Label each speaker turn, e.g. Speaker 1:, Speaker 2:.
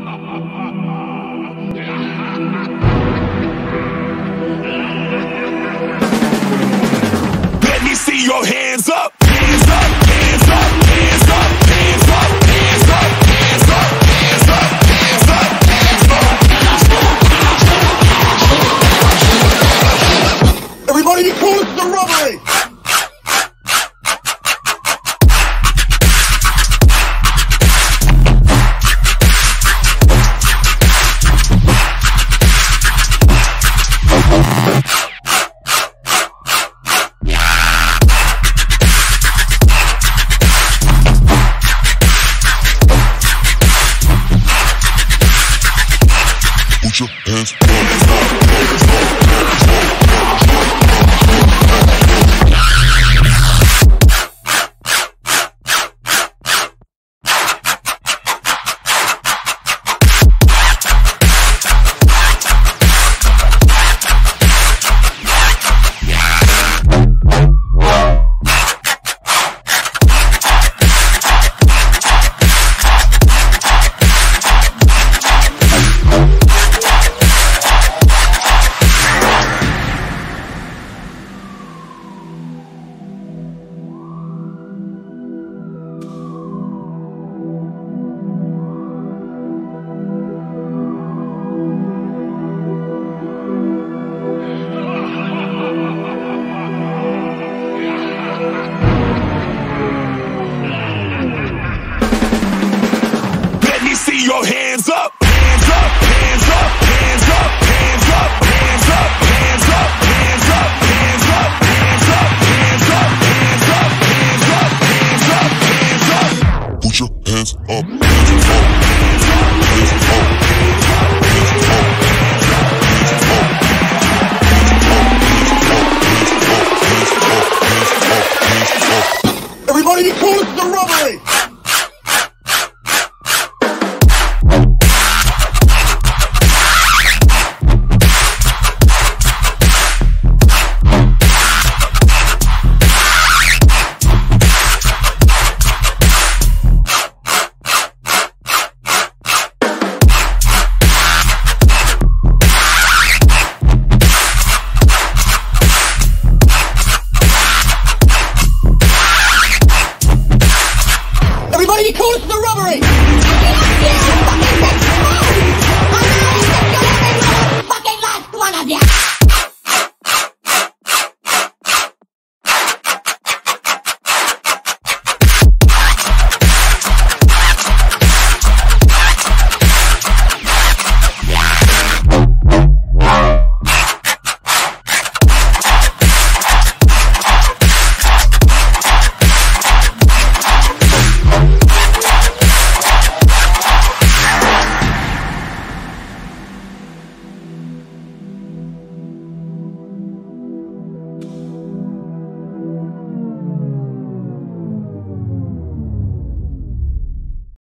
Speaker 1: Let me see your hands up, hands up, hands up, hands up, hands up, hands up, hands up, hands up, hands up, hands up. Everybody be cool, it's the robbery. Put your hands up. See your hands up, hands up, hands up, hands up, hands up, hands up, hands up, hands up, hands up, hands up, hands up, hands up, hands up, hands up, hands up. Put your hands up, hands up, hands up, hands up. Everybody be cool, it's the robbery. Everybody be cool, it's the robbery!